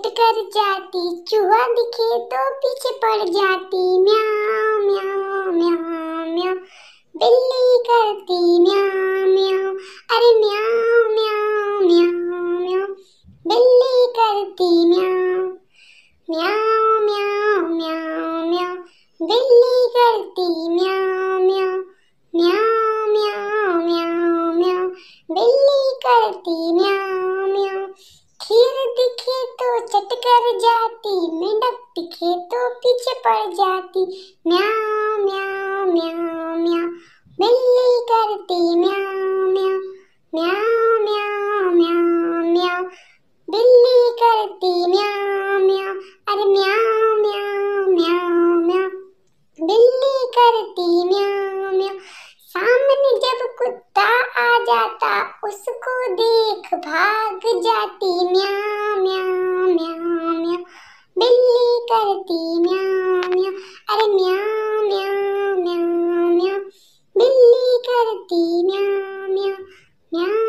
चट कर जाती, चूहा दिखे तो पीछे पड़ जाती। म्याऊ म्याऊ म्याऊ म्याऊ, बिल्ली करती म्याऊ म्याऊ, अरे म्याऊ म्याऊ म्याऊ म्याऊ, बिल्ली करती म्याऊ म्याऊ म्याऊ म्याऊ म्याऊ, बिल्ली करती म्याऊ म्याऊ म्याऊ म्याऊ म्याऊ म्याऊ, बिल्ली करती म्याऊ म्याऊ। खीर दिखे तो चट कर जाती, मेंढक दिखे तो पीछे पड़ जाती। म्याऊ म्याऊ म्याऊ म्याऊ, बिल्ली करती म्याऊ म्याऊ म्याऊ म्याऊ म्याऊ म्याऊ, बिल्ली करती म्याऊ म्याऊ, अरे म्याऊ म्याऊ म्याऊ म्याऊ, बिल्ली करती म्याऊ म्याऊ। सामने जब कुत्ता आ जाता, उसको देख भाग जाती। म्याऊ म्याऊ म्याऊ म्याऊ, बिल्ली करती म्याऊ म्याऊ, अरे म्याऊ म्याऊ म्याऊ म्याऊ, बिल्ली करती म्याऊ म्याऊ म्याऊ।